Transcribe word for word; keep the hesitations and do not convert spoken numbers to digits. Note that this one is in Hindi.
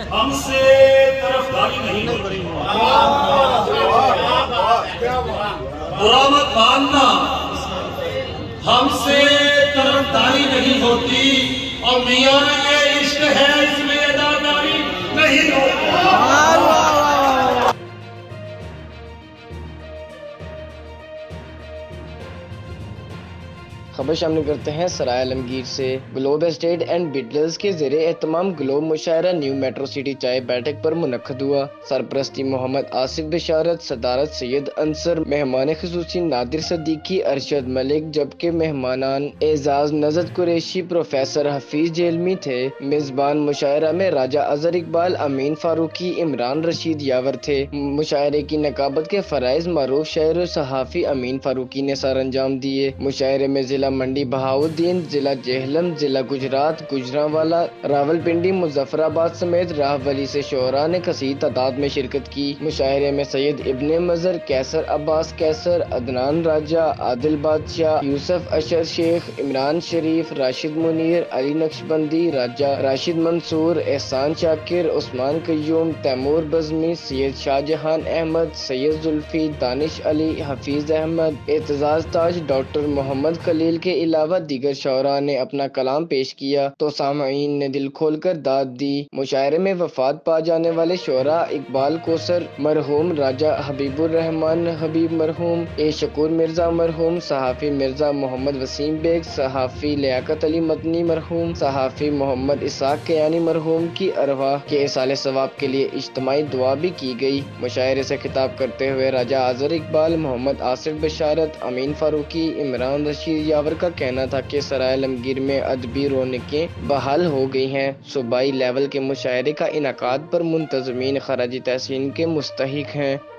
हमसे तरफदारी नहीं होती। बुरा मत मानना, हमसे तरफदारी नहीं होती और मियां के इश्क है इसमें अदादारी नहीं होती। खबर शामिल करते हैं सराय आलमगीर से। ग्लोब एस्टेट एंड बिल्डर्स के ज़ेरे एहतमाम ग्लोब मुशायरा न्यू मेट्रो सिटी चाय बैठक पर मुनक्कद हुआ। सरपरस्ती मोहम्मद आसिफ बिशारत, सदारत सैयद अंसर, मेहमान खुसूसी नादिर सदीकी, अरशद मलिक, जबकि मेहमानान एजाज नजत कुरैशी, प्रोफेसर हफीज जेलमी थे। मेजबान मुशायरा में राजा अजहर इकबाल, अमीन फारूकी, इमरान रशीद यावर थे। मुशायरे की नकाबत के फराइज मारूफ शायर और सहाफ़ी अमीन फारूकी ने सर अंजाम दिए। मुशायरे में जिला मंडी बहाउद्दीन, जिला जेहलम, जिला गुजरात, गुजरांवाला, रावलपिंडी, मुजफ्फराबाद समेत राहवली से शोरा ने कसीर तादाद में शिरकत की। मुशायरे में सैयद इब्ने मजर, कैसर अब्बास कैसर, अदनान राजा, आदिल बादशाह, यूसुफ अशर शेख, इमरान शरीफ, राशिद मुनीर, अली नक्शबंदी राजा, राशिद मंसूर, एहसान शाकिर, उस्मान कयूम, तैमूर बज़मी, सैयद शाहजहां अहमद, सैयद जुल्फी, दानिश अली, हफीज अहमद, एतजाज ताज, डॉक्टर मोहम्मद खलील के अलावा दीगर शौरा ने अपना कलाम पेश किया तो सामईन ने दिल खोल कर दाद दी। मुशायरे में वफात पा जाने वाले शौरा इकबाल कोसर मरहूम, राजा हबीबुर रहमान हबीब मरहूम, ए शकूर मिर्जा मरहूम, सहाफ़ी मिर्जा मोहम्मद वसीम बेग, सहाफ़ी लियाकत अली मदनी मरहूम, सहाफ़ी मोहम्मद इसाक कयानी मरहूम की अरवाह के इसाले सवाब के लिए इज्तिमाई दुआ भी की गई। मुशायरे से खिताब करते हुए राजा अजहर इकबाल, मोहम्मद आसिफ बिशारत, अमीन फारूकी, इमरान रशीद यावर का कहना था कि सराय आलमगीर में अदबी रौनकें बहाल हो गई हैं। सूबाई लेवल के मुशायरे का इनाकाद पर मुंतज़मीन खराजी तहसीन के मुस्तहिक हैं।